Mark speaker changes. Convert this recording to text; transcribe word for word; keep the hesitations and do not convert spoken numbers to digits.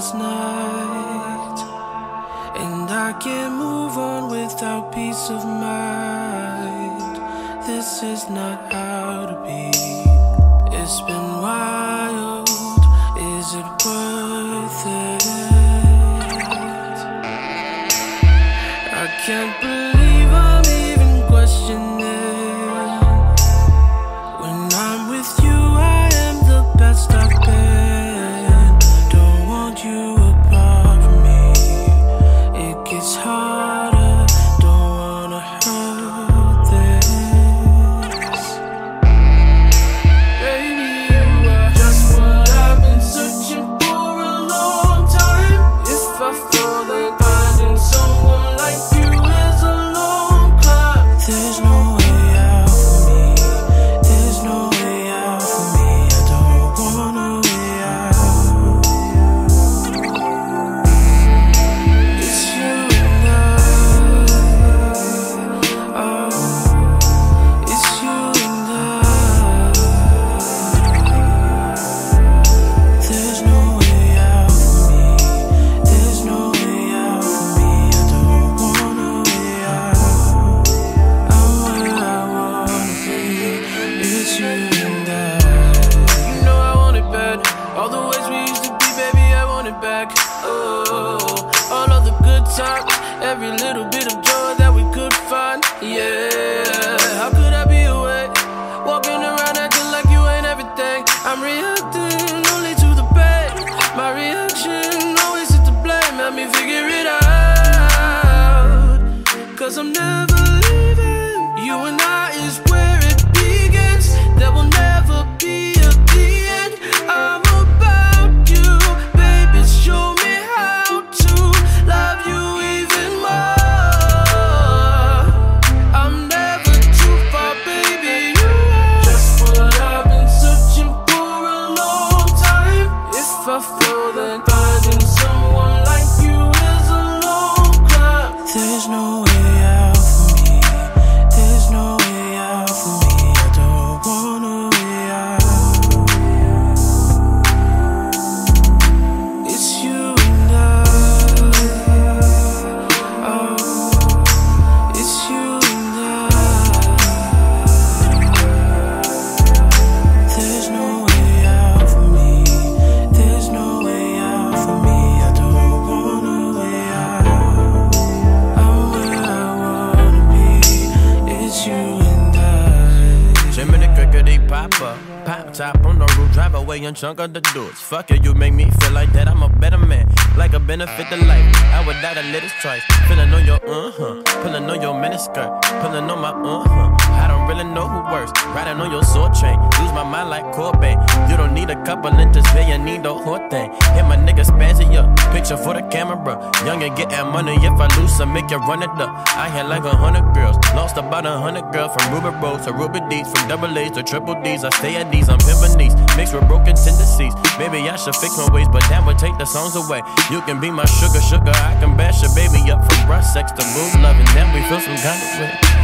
Speaker 1: last night, and I can't move on without peace of mind. This is not how to be. It's been wild, is it worth it? I can't believe I'm even questioning. When I'm with you, I am the best I've been. Don't want you apart from me. It gets harder, don't wanna hurt this. Baby, you are just what I've been searching for a long time. If I fall, then finding someone like you is a long climb. There's no way out for me. There's no way out for me. I don't want a way out. It's you and I. Oh, it's you and I. There's no way out for me. There's no way out for me. I don't want a way out. I'm where I wanna be. It's you and I. You know I want it bad. All the ways we used to be, baby, I want it back. Oh, all of the good times, every little bit of joy that we could find. Yeah, how could I be away, walking around acting like you ain't everything? I'm reacting only to the pain. My reaction always is to blame. Let me figure it out, cause I'm never leaving. You and I is where it begins. There will never be a the end. I'm about you, baby. Show me how to love you even more. I'm never too far, baby. You are just what I've been searching for a long time. If I fall, then finding someone like you is a long climb. There's no way out for me. There's no way out for me. I don't want a way out. It's you and I. Oh, it's you and I. There's no way out for me. There's no way out for me. I don't want a way out. I'm where I wanna be. It's you and I.
Speaker 2: Jimmy the crickety popper, pop top on the roof, drive away and chunk of the doors. Fuck it, you make me feel like that. I'm a better man, like a benefit to life. I would die to live this twice. Feeling on your uh huh, pulling on your miniskirt, pulling on my uh huh. I don't really know who works. Riding on your sword train, lose my mind like Corbin. You don't need a couple inches, man, you need the whole thing. Hit my nigga spazzy up, picture for the camera. Young and getting money, if I lose, I make you run it up. I had like a hundred girls, lost about a hundred girls from Ruby Rose to Ruby D's, from double A's to triple D's. I stay at these, I'm pimpin' these, mixed with broken tendencies. Maybe I should fix my ways, but that would take the songs away. You can be my sugar, sugar, I can bash your baby up from breast sex to boob loving. Then we feel some kind of way.